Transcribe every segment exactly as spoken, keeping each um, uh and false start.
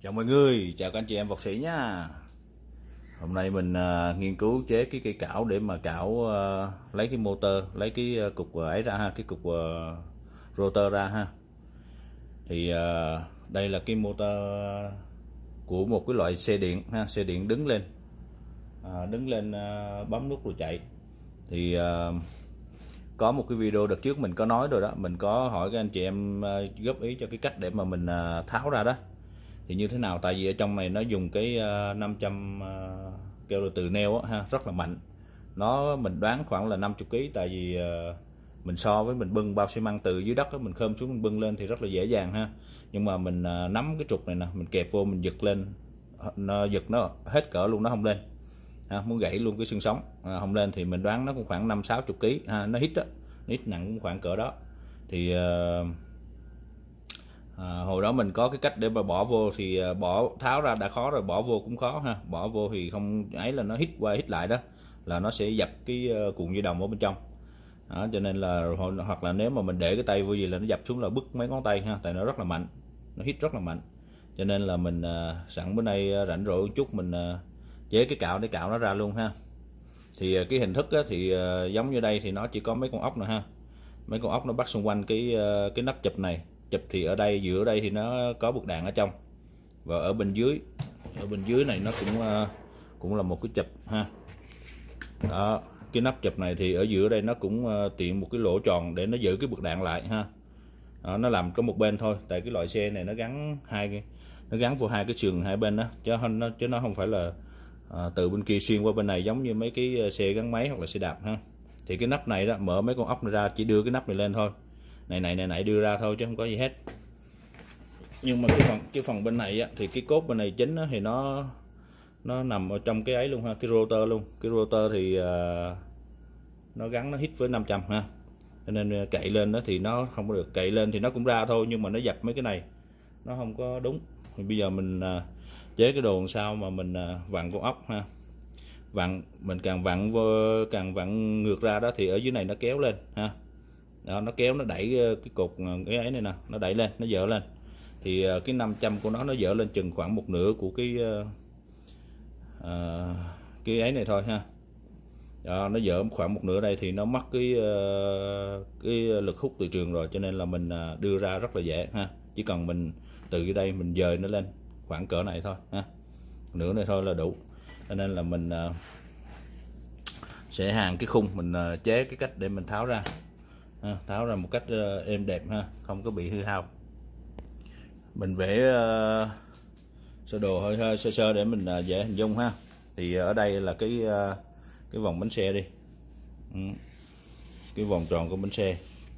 Chào mọi người, chào các anh chị em vọt sĩ nha. Hôm nay mình uh, nghiên cứu chế cái cây cảo để mà cảo uh, lấy cái motor, lấy cái uh, cục ấy ra ha, cái cục uh, rotor ra ha. Thì uh, đây là cái motor của một cái loại xe điện ha, xe điện đứng lên, uh, đứng lên uh, bấm nút rồi chạy. Thì uh, có một cái video đợt trước mình có nói rồi đó, mình có hỏi các anh chị em uh, góp ý cho cái cách để mà mình uh, tháo ra đó. Thì như thế nào, tại vì ở trong này nó dùng cái uh, năm trăm uh, kêu là từ neo á, ha, rất là mạnh. Nó mình đoán khoảng là năm mươi ký, tại vì uh, mình so với mình bưng bao xi măng từ dưới đất á, mình khơm xuống mình bưng lên thì rất là dễ dàng ha. Nhưng mà mình uh, nắm cái trục này nè, mình kẹp vô mình giật lên, nó giật nó hết cỡ luôn, nó không lên ha, muốn gãy luôn cái xương sống, à, không lên thì mình đoán nó cũng khoảng năm sáu mươi ký ha, nó hít á, nó hít nặng cũng khoảng cỡ đó. Thì uh, À, hồi đó mình có cái cách để mà bỏ vô thì bỏ tháo ra đã khó rồi, bỏ vô cũng khó ha, bỏ vô thì không ấy là nó hít qua hít lại đó, là nó sẽ dập cái cuộn dây đồng ở bên trong đó, cho nên là hoặc là nếu mà mình để cái tay vô gì là nó dập xuống là bứt mấy ngón tay ha, tại nó rất là mạnh, nó hít rất là mạnh. Cho nên là mình à, sẵn bữa nay rảnh rỗi một chút mình à, chế cái cạo để cạo nó ra luôn ha. Thì cái hình thức á, thì à, giống như đây thì nó chỉ có mấy con ốc nữa ha, mấy con ốc nó bắt xung quanh cái cái nắp chụp này. Chụp thì ở đây, giữa đây thì nó có bức đạn ở trong, và ở bên dưới, ở bên dưới này nó cũng cũng là một cái chụp ha. Đó, cái nắp chụp này thì ở giữa đây nó cũng tiện một cái lỗ tròn để nó giữ cái bức đạn lại ha. Đó, nó làm có một bên thôi, tại cái loại xe này nó gắn hai cái, nó gắn vào hai cái sườn hai bên đó, chứ nó chứ nó không phải là à, từ bên kia xuyên qua bên này giống như mấy cái xe gắn máy hoặc là xe đạp ha. Thì cái nắp này đó, mở mấy con ốc này ra, chỉ đưa cái nắp này lên thôi, này này này này đưa ra thôi chứ không có gì hết. Nhưng mà cái phần cái phần bên này á, thì cái cốt bên này chính á, thì nó nó nằm ở trong cái ấy luôn ha, cái rotor luôn. Cái rotor thì uh, nó gắn, nó hít với năm trăm ha, cho nên cậy lên đó thì nó không có được, cậy lên thì nó cũng ra thôi, nhưng mà nó dập mấy cái này nó không có đúng. Thì bây giờ mình uh, chế cái đồ làm sao mà mình uh, vặn con ốc ha, vặn mình càng vặn vô, càng vặn ngược ra đó thì ở dưới này nó kéo lên ha. Đó, nó kéo, nó đẩy cái cột cái ấy này nè, nó đẩy lên, nó dỡ lên. Thì cái năm trăm của nó nó dỡ lên chừng khoảng một nửa của cái uh, cái ấy này thôi ha. Đó, nó dỡ khoảng một nửa đây thì nó mất cái uh, cái lực hút từ trường rồi, cho nên là mình đưa ra rất là dễ ha. Chỉ cần mình từ cái đây mình dời nó lên khoảng cỡ này thôi ha, nửa này thôi là đủ. Cho nên là mình uh, sẽ hàng cái khung, mình uh, chế cái cách để mình tháo ra. À, tháo ra một cách uh, êm đẹp ha, không có bị hư hao. Mình vẽ uh, sơ đồ hơi hơi sơ sơ để mình uh, dễ hình dung ha. Thì ở đây là cái uh, cái vòng bánh xe đi, ừ. Cái vòng tròn của bánh xe.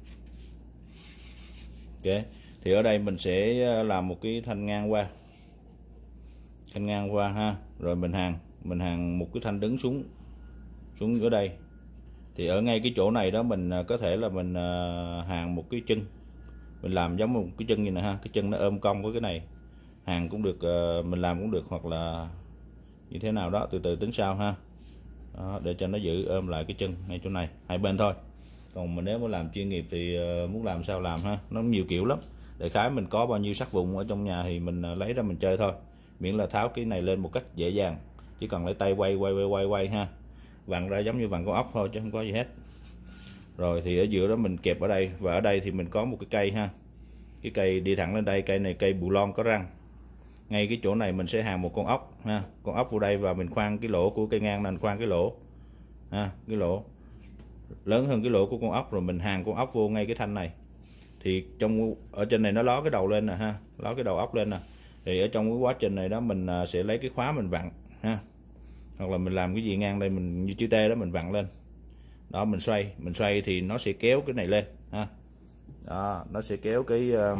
Ok, thì ở đây mình sẽ làm một cái thanh ngang qua, thanh ngang qua ha, rồi mình hàng mình hàng một cái thanh đứng xuống xuống ở đây. Thì ở ngay cái chỗ này đó mình có thể là mình hàng một cái chân, mình làm giống một cái chân như này ha, cái chân nó ôm cong với cái này, hàng cũng được, mình làm cũng được, hoặc là như thế nào đó từ từ tính sau ha. Đó, để cho nó giữ ôm lại cái chân ngay chỗ này hai bên thôi. Còn mình nếu muốn làm chuyên nghiệp thì muốn làm sao làm ha, nó nhiều kiểu lắm. Đại khái mình có bao nhiêu sắt vụn ở trong nhà thì mình lấy ra mình chơi thôi, miễn là tháo cái này lên một cách dễ dàng, chỉ cần lấy tay quay quay quay quay quay ha, vặn ra giống như vặn con ốc thôi chứ không có gì hết. Rồi thì ở giữa đó mình kẹp ở đây, và ở đây thì mình có một cái cây ha, cái cây đi thẳng lên đây, cây này cây bù lon có răng. Ngay cái chỗ này mình sẽ hàng một con ốc ha, con ốc vô đây và mình khoan cái lỗ của cây ngang này, khoan cái lỗ ha, cái lỗ lớn hơn cái lỗ của con ốc, rồi mình hàng con ốc vô ngay cái thanh này. Thì trong ở trên này nó ló cái đầu lên nè ha, ló cái đầu ốc lên nè. Thì ở trong cái quá trình này đó mình sẽ lấy cái khóa mình vặn ha, hoặc là mình làm cái gì ngang đây, mình như chữ T đó mình vặn lên đó, mình xoay mình xoay thì nó sẽ kéo cái này lên ha. Đó, nó sẽ kéo cái uh,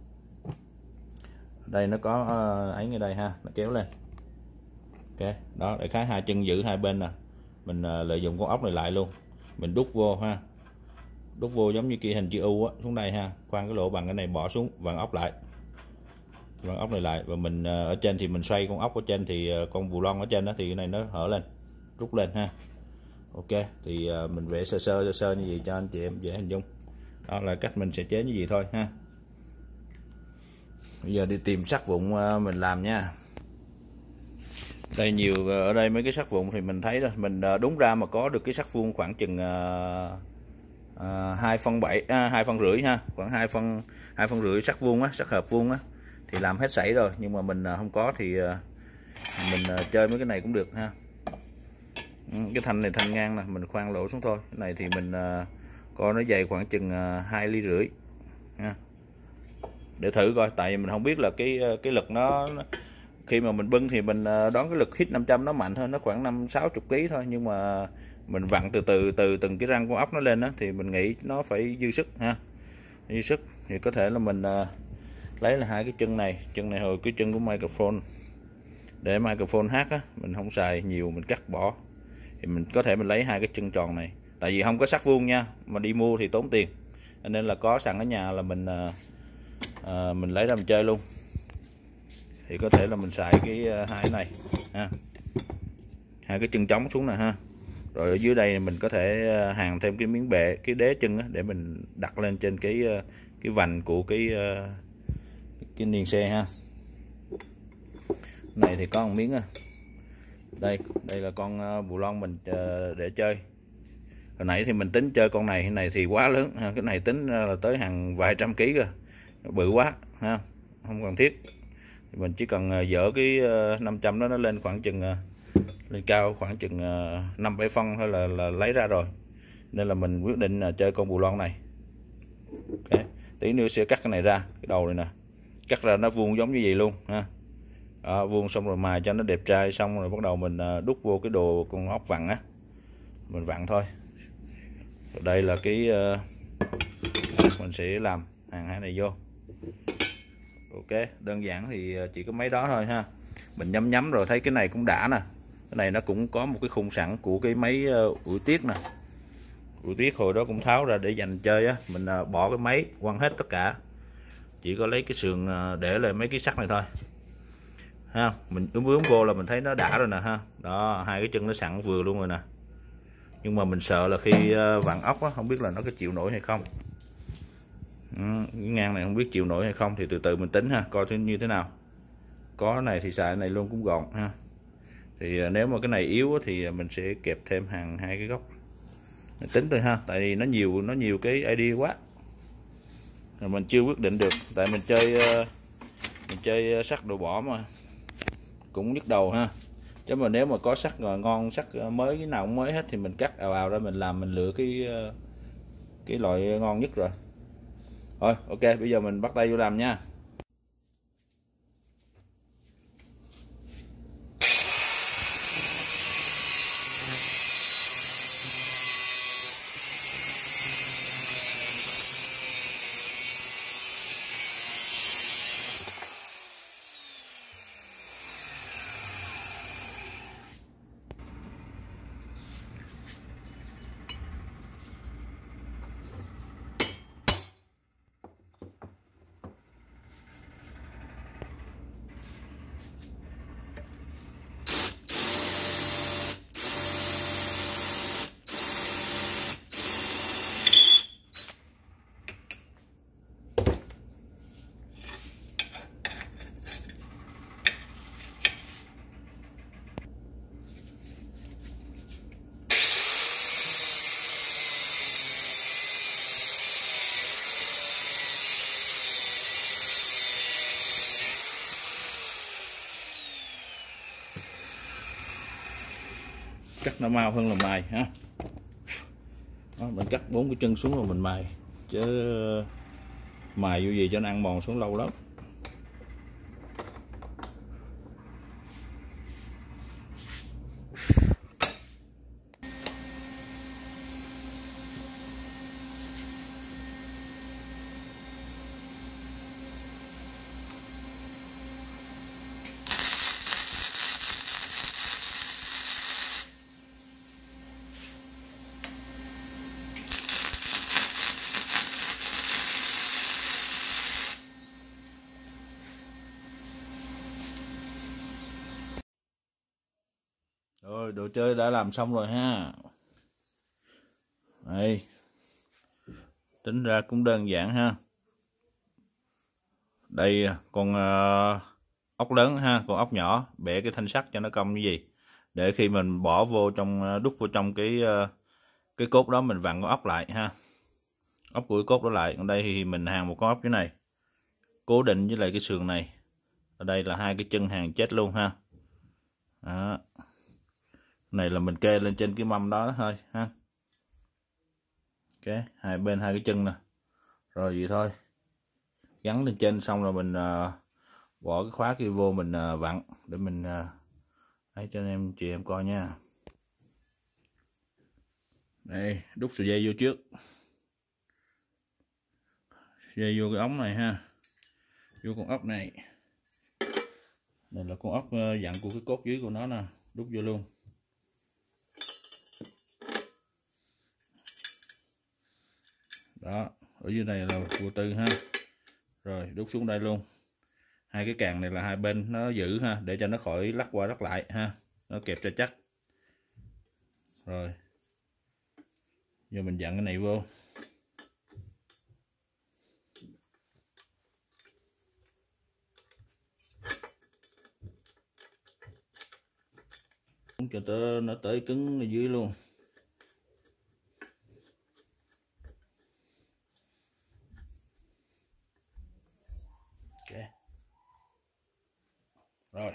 đây nó có uh, ấy ngay đây ha, nó kéo lên. Ok, đó đại khái hai chân giữ hai bên nè, mình uh, lợi dụng con ốc này lại luôn, mình đút vô ha, đút vô giống như kia hình chữ U á, xuống đây ha, khoan cái lỗ bằng cái này bỏ xuống, vặn ốc lại, vặn ốc này lại, và mình uh, ở trên thì mình xoay con ốc ở trên, thì uh, con bù lon ở trên đó thì cái này nó hở lên, rút lên ha. Ok, thì uh, mình vẽ sơ sơ sơ sơ như vậy cho anh chị em dễ hình dung. Đó là cách mình sẽ chế như vậy thôi ha. Bây giờ đi tìm sắt vụn mình làm nha. Đây nhiều ở đây mấy cái sắt vụn thì mình thấy rồi, mình đúng ra mà có được cái sắt vuông khoảng chừng hai phân bảy à, hai phân rưỡi ha, khoảng hai phân hai phân rưỡi sắt vuông á, sắt hợp vuông á thì làm hết sảy rồi, nhưng mà mình không có thì mình chơi mấy cái này cũng được ha. Cái thanh này thanh ngang nè, mình khoan lỗ xuống thôi. Cái này thì mình coi nó dày khoảng chừng hai ly rưỡi ha, để thử coi, tại vì mình không biết là cái cái lực nó khi mà mình bưng thì mình đoán cái lực hit năm trăm nó mạnh hơn, nó khoảng năm sáu chục ký thôi, nhưng mà mình vặn từ từ từ từng cái răng con ốc nó lên đó, thì mình nghĩ nó phải dư sức ha, dư sức thì có thể là mình lấy là hai cái chân này, chân này hồi cái chân của microphone, để microphone hát á, mình không xài nhiều mình cắt bỏ, thì mình có thể mình lấy hai cái chân tròn này, tại vì không có sắt vuông nha, mà đi mua thì tốn tiền, nên là có sẵn ở nhà là mình à, mình lấy ra mình chơi luôn, thì có thể là mình xài cái hai cái này ha, hai cái chân trống xuống nè ha, rồi ở dưới đây mình có thể hàn thêm cái miếng bệ, cái đế chân á, để mình đặt lên trên cái cái vành của cái cái niền xe ha. Này thì có một miếng á, đây đây là con bù lon mình để chơi. Hồi nãy thì mình tính chơi con này, cái này thì quá lớn ha, cái này tính là tới hàng vài trăm ký rồi, bự quá ha, không cần thiết. Mình chỉ cần dỡ cái năm trăm đó nó lên khoảng chừng lên cao khoảng chừng năm bảy phân thôi là, là lấy ra rồi, nên là mình quyết định là chơi con bù lon này. Okay. Tí nữa sẽ cắt cái này ra, cái đầu này nè, cắt ra nó vuông giống như vậy luôn ha. Đó, vuông xong rồi mài cho nó đẹp trai, xong rồi bắt đầu mình đút vô cái đồ con ốc vặn á, mình vặn thôi. Rồi đây là cái mình sẽ làm hàng hai này vô. Ok, đơn giản thì chỉ có mấy đó thôi ha. Mình nhắm nhắm rồi thấy cái này cũng đã nè, cái này nó cũng có một cái khung sẵn của cái máy ủi tiết nè, ủi tiết hồi đó cũng tháo ra để dành chơi á, mình bỏ cái máy quăng hết tất cả, chỉ có lấy cái sườn để lại mấy cái sắt này thôi ha. Mình ướm ướm vô là mình thấy nó đã rồi nè ha. Đó, hai cái chân nó sẵn vừa luôn rồi nè, nhưng mà mình sợ là khi vặn ốc á, không biết là nó có chịu nổi hay không. Ừ, cái ngang này không biết chịu nổi hay không thì từ từ mình tính ha, coi như thế nào. Có cái này thì xài cái này luôn cũng gọn ha. Thì nếu mà cái này yếu thì mình sẽ kẹp thêm hàng hai cái góc, mình tính thôi ha, tại vì nó nhiều nó nhiều cái idea quá, rồi mình chưa quyết định được, tại mình chơi mình chơi sắt đồ bỏ mà cũng nhức đầu ha. Chứ mà nếu mà có sắt ngon, sắt mới cái nào cũng mới hết thì mình cắt ào ào ra mình làm, mình lựa cái cái loại ngon nhất rồi. Rồi ok, bây giờ mình bắt tay vô làm nha. Cắt nó mau hơn là mài ha. Đó, mình cắt bốn cái chân xuống rồi mình mài, chứ mài vô gì cho nó ăn mòn xuống lâu lắm. Rồi đồ chơi đã làm xong rồi ha. Đây, tính ra cũng đơn giản ha. Đây con uh, ốc lớn ha, con ốc nhỏ bẻ cái thanh sắt cho nó cong như gì, để khi mình bỏ vô trong, đút vô trong cái cái cốt đó mình vặn con ốc lại ha, ốc của cái cốt đó lại. Còn đây thì mình hàn một con ốc như này cố định với lại cái sườn này. Ở đây là hai cái chân hàn chết luôn ha. Đó. Này là mình kê lên trên cái mâm đó thôi ha. Ok, hai bên hai cái chân nè, rồi vậy thôi, gắn lên trên xong rồi mình uh, bỏ cái khóa kia vô mình uh, vặn để mình uh, ấy cho anh em chị em coi nha. Đây, đút sợi dây vô trước, dây vô cái ống này ha, vô con ốc này. Đây là con ốc uh, dặn của cái cốt dưới của nó nè, đút vô luôn. Đó, ở dưới này là vô tư ha. Rồi đút xuống đây luôn. Hai cái càng này là hai bên nó giữ ha, để cho nó khỏi lắc qua lắc lại ha, nó kẹp cho chắc. Rồi giờ mình dặn cái này vô. Cho tới nó tới cứng ở dưới luôn. Ok. Rồi.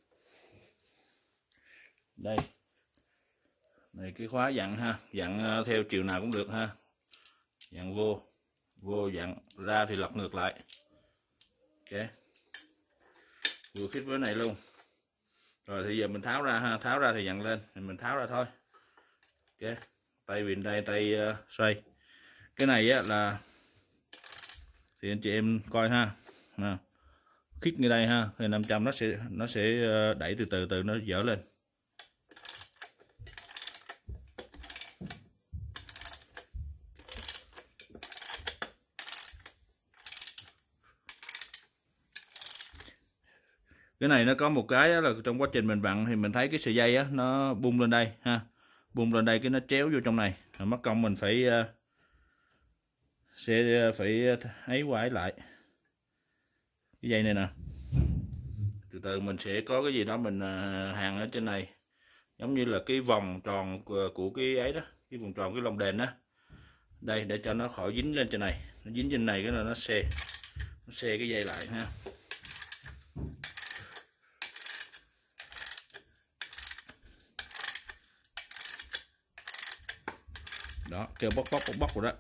Đây. Này cái khóa dặn ha, dặn theo chiều nào cũng được ha. Dặn vô, vô dặn ra thì lật ngược lại. Ok. Vừa khít với này luôn. Rồi thì giờ mình tháo ra ha, tháo ra thì dặn lên, thì mình tháo ra thôi. Ok. Tay vịn đây, tay uh, xoay. Cái này á là thì anh chị em coi ha. Nào. Khít như đây ha, thì năm trăm nó sẽ nó sẽ đẩy từ từ từ nó dở lên. Cái này nó có một cái là trong quá trình mình vặn thì mình thấy cái sợi dây á nó bung lên đây ha, bung lên đây cái nó chéo vô trong này, mất công mình phải sẽ phải ấy qua ấy lại cái dây này nè. Từ từ mình sẽ có cái gì đó mình hàn ở trên này, giống như là cái vòng tròn của cái ấy đó, cái vòng tròn cái lồng đèn đó, đây để cho nó khỏi dính lên trên này, nó dính trên này cái là nó xe nó xe cái dây lại ha. Đó, kêu bóc bóc bóc bóc rồi đó,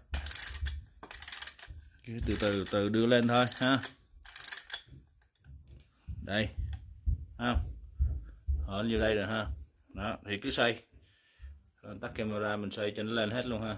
từ từ từ đưa lên thôi ha. Đây ha, ở như đây rồi ha. Đó thì cứ xoay, tắt camera mình xoay cho nó lên hết luôn ha.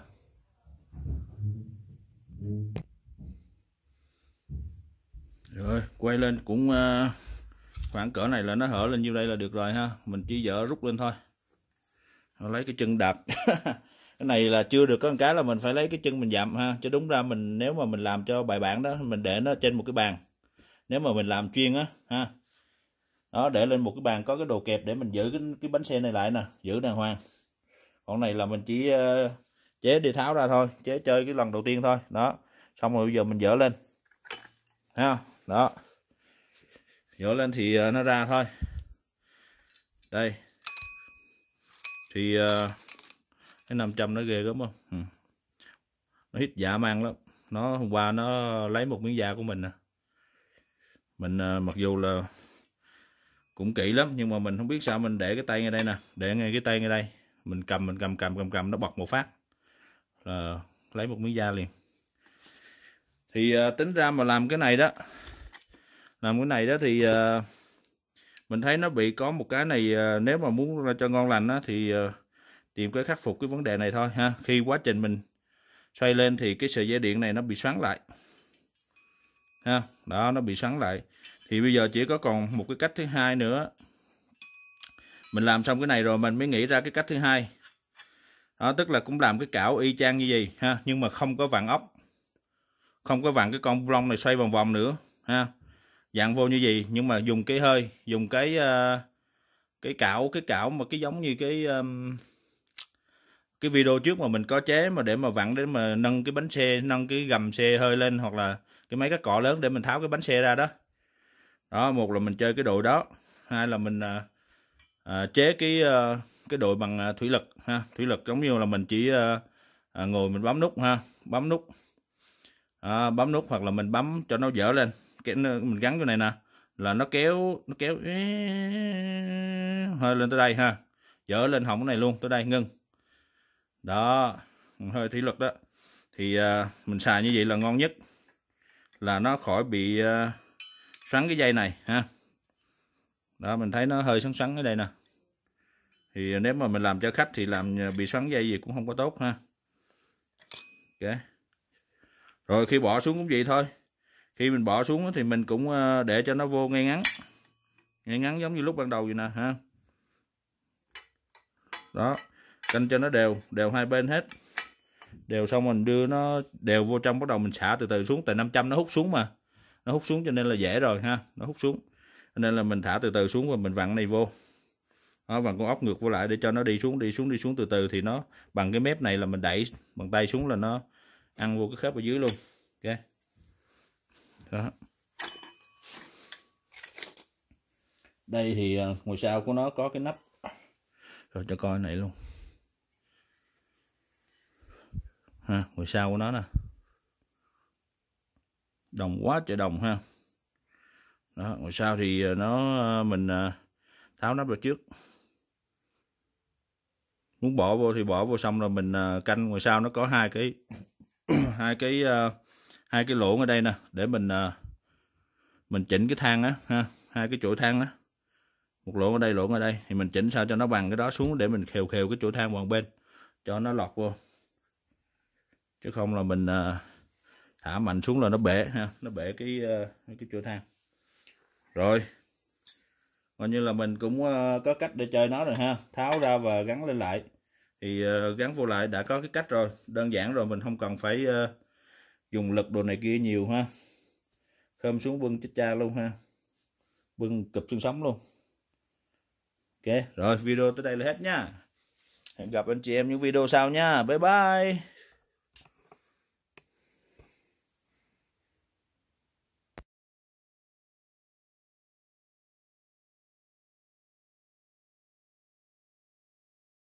Rồi quay lên cũng uh, khoảng cỡ này là nó hở lên như đây là được rồi ha, mình chỉ dở rút lên thôi. Rồi lấy cái chân đạp. Cái này là chưa được, có một cái là mình phải lấy cái chân mình dặm ha, chứ đúng ra mình nếu mà mình làm cho bài bản đó mình để nó trên một cái bàn, nếu mà mình làm chuyên á ha, đó để lên một cái bàn có cái đồ kẹp để mình giữ cái, cái bánh xe này lại nè, giữ đàng hoàng. Còn này là mình chỉ uh, chế đi tháo ra thôi, chế chơi cái lần đầu tiên thôi. Đó, xong rồi bây giờ mình dỡ lên ha, đó dỡ lên thì uh, nó ra thôi. Đây thì uh, cái năm trăm nó ghê lắm không, ừ. Nó hít dạ mang lắm. Nó hôm qua nó lấy một miếng da của mình nè, mình uh, mặc dù là cũng kỹ lắm nhưng mà mình không biết sao mình để cái tay ngay đây nè, để ngay cái tay ngay đây, mình cầm mình cầm cầm cầm cầm nó bật một phát là lấy một miếng da liền. Thì uh, tính ra mà làm cái này đó, làm cái này đó thì uh, mình thấy nó bị có một cái này, uh, nếu mà muốn ra cho ngon lành á thì uh, tìm cái khắc phục cái vấn đề này thôi ha. Khi quá trình mình xoay lên thì cái sợi dây điện này nó bị xoắn lại ha, đó nó bị xoắn lại. Thì bây giờ chỉ có còn một cái cách thứ hai nữa, mình làm xong cái này rồi mình mới nghĩ ra cái cách thứ hai đó, tức là cũng làm cái cảo y chang như gì ha, nhưng mà không có vặn ốc, không có vặn cái con lông này xoay vòng vòng nữa ha, dặn vô như gì nhưng mà dùng cái hơi, dùng cái uh, cái cảo cái cảo mà cái giống như cái um, cái video trước mà mình có chế mà để mà vặn để mà nâng cái bánh xe, nâng cái gầm xe hơi lên, hoặc là cái mấy cái cọ lớn để mình tháo cái bánh xe ra đó. Đó, một là mình chơi cái đội đó, hai là mình à, à, chế cái à, cái đội bằng à, thủy lực ha. Thủy lực giống như là mình chỉ à, à, ngồi mình bấm nút ha, bấm nút à, bấm nút hoặc là mình bấm cho nó dở lên, cái mình gắn cái này nè là nó kéo nó kéo hơi lên tới đây ha, dở lên hỏng cái này luôn tới đây ngưng. Đó, hơi thủy lực đó thì à, mình xài như vậy là ngon nhất, là nó khỏi bị à, xoắn cái dây này ha. Đó, mình thấy nó hơi xoắn xoắn ở đây nè, thì nếu mà mình làm cho khách thì làm bị xoắn dây gì cũng không có tốt ha. Ok, rồi khi bỏ xuống cũng vậy thôi, khi mình bỏ xuống thì mình cũng để cho nó vô ngay ngắn, ngay ngắn giống như lúc ban đầu vậy nè ha. Đó, canh cho nó đều đều hai bên hết, đều xong mình đưa nó đều vô trong, bắt đầu mình xả từ từ xuống, tại năm trăm nó hút xuống mà, nó hút xuống cho nên là dễ rồi ha, nó hút xuống cho nên là mình thả từ từ xuống và mình vặn này vô. Đó, vặn con ốc ngược vô lại để cho nó đi xuống đi xuống đi xuống từ từ, thì nó bằng cái mép này là mình đẩy bằng tay xuống là nó ăn vô cái khớp ở dưới luôn. Ok, đó. Đây thì ngoài sau của nó có cái nắp, rồi cho coi này luôn ha, ngoài sau của nó nè, đồng quá trời đồng ha. Đó, ngoài sau thì nó mình tháo nắp vào trước, muốn bỏ vô thì bỏ vô, xong rồi mình canh. Ngoài sau nó có hai cái hai cái hai cái lỗ ở đây nè, để mình mình chỉnh cái thang á ha, hai cái chỗ thang á, một lỗ ở đây, lỗ ở đây, thì mình chỉnh sao cho nó bằng cái đó xuống để mình khều khều cái chỗ thang bằng bên cho nó lọt vô, chứ không là mình thả mạnh xuống là nó bể ha, nó bể cái cái chỗ thang. Rồi coi như là mình cũng có cách để chơi nó rồi ha, tháo ra và gắn lên lại, thì gắn vô lại đã có cái cách rồi, đơn giản rồi, mình không cần phải dùng lực đồ này kia nhiều ha, khom xuống bưng chết cha luôn ha, bưng cụp xương sống luôn. Ok, rồi video tới đây là hết nha, hẹn gặp anh chị em những video sau nha, bye bye.